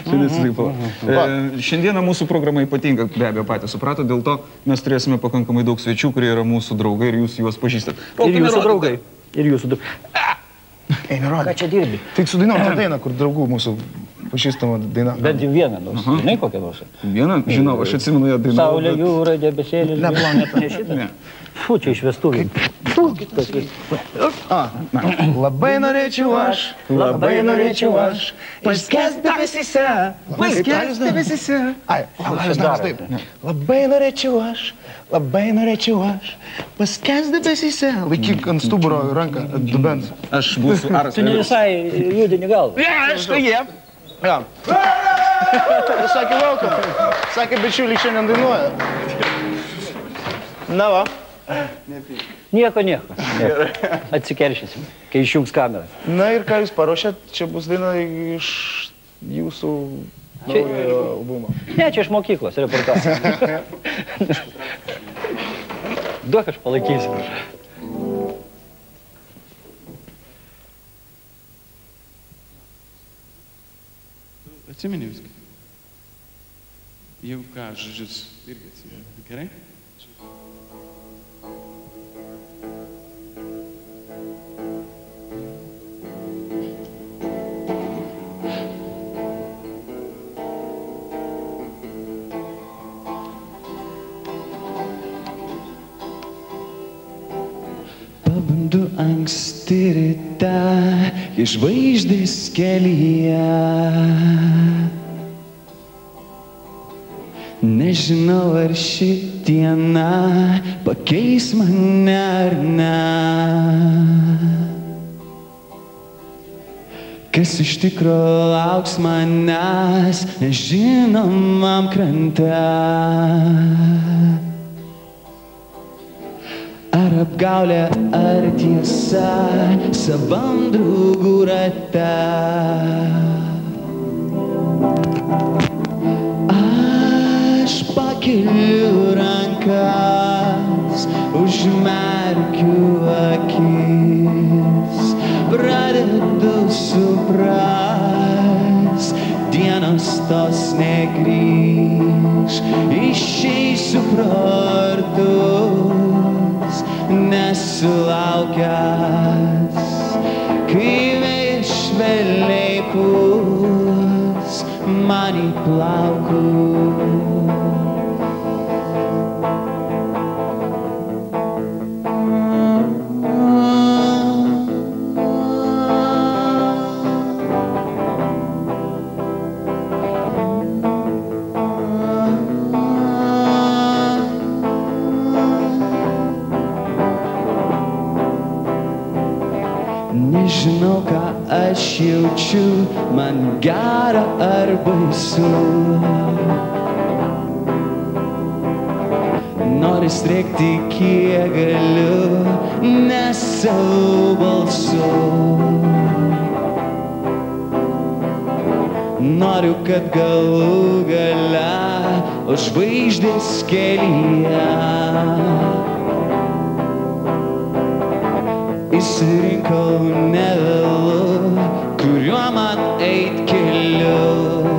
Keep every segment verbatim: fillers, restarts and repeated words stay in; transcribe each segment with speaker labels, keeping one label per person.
Speaker 1: Šiandieną mūsų programa ypatinga, be abejo, patys suprato, dėl to mes turėsime pakankamai daug svečių, kurie yra mūsų draugai ir jūs juos pažįstat.
Speaker 2: Ir jūsų draugai. Ir jūsų draugai.
Speaker 3: Eina, rodė.
Speaker 2: Ką čia dirbi?
Speaker 3: Tai sudainuom tą dainą, kur draugų mūsų pažįstama daina.
Speaker 2: Bent jau vieną, nors. Žinai kokią nors?
Speaker 1: Vieną? Žinau, aš atsimenu ją dainą.
Speaker 2: Saulė, jūra, debesėlis. Ne, planeta, ne šitą? Ne. Fu, čia iš vestuvų.
Speaker 3: Labai norėčiau aš, labai norėčiau aš, paskęsti debesyse, paskęsti debesyse. Ai, taip. Labai norėčiau aš, labai norėčiau aš, paskęsti debesyse. Laikyk ant stuburo ranką, ant dubens.
Speaker 1: Aš būsiu aras.
Speaker 2: Tu ne visai judini galvą.
Speaker 3: Ne, aš tai jie. Sakė, welcome. Sakė, bičiuliai šiandien dainuoja. Na va.
Speaker 2: Nieko, nieko. Atsikeršysim, kai išjungs kamerą.
Speaker 3: Na ir ką jūs paruošėt? Čia bus daina iš jūsų naujo albumo.
Speaker 2: Ne, čia iš mokyklos reportažas. Duok aš palaikysiu.
Speaker 4: Atsimeni viską. Jeigu ką, žodžius irgi atsimeni. Gerai?
Speaker 5: Pabundu anksti ryte, iš žvaigždės kelyje. Nežinau, ar ši diena pakeis mane ar ne. Kas iš tikro lauks manęs nežinomam krante. Ar apgaulė, ar tiesa savam draugų rate. Aš pakeliu rankas, užmerkiu akis, pradedu supras, dienos tos negrįž, išeisiu pro vartus, nesulaukęs, kai vėjas švelniai pūs man į plaukus. Nežinau, ką aš jaučiu, man gera ar baisu. Noriu strėkti, kiek galiu, ne savo balsu. Noriu, kad galų gale o žvaigždės kelyje išsirinkau nevėlu, kuriuo man eit keliu.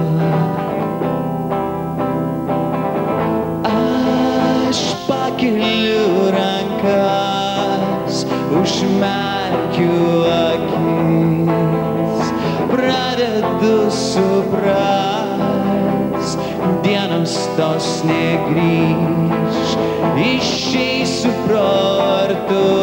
Speaker 5: Aš pakeliu rankas, užmerkiu akis, pradedu supras, dienos tos negrįž, išeisiu pro vartus.